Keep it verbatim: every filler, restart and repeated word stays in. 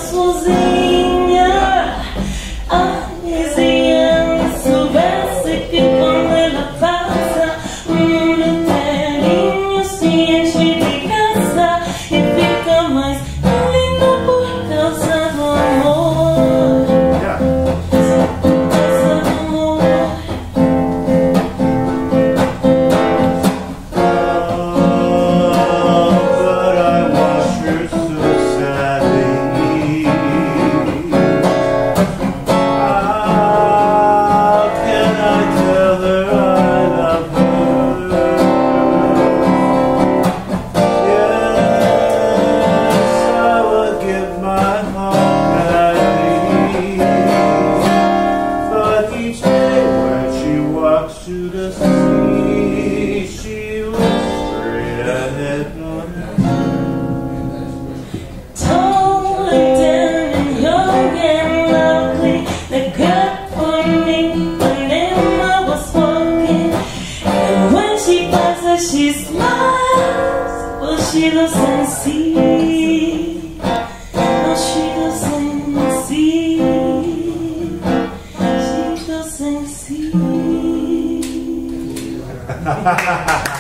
sozinha. Anisiando, soubesse que quando ela passa, o mundo inteirinho se enche de graça e fica mais lindo por causa do amor. Por causa do amor. But I watch her so sadly. How can I tell her I love her? Yes, I would give my heart gladly. But each day when she walks to the sea, she looks straight ahead on her. Tall and thin and young and lovely, the girl for me when Emma was walking. And when she passes, she smiles, but she doesn't see. No, she doesn't see. She doesn't see.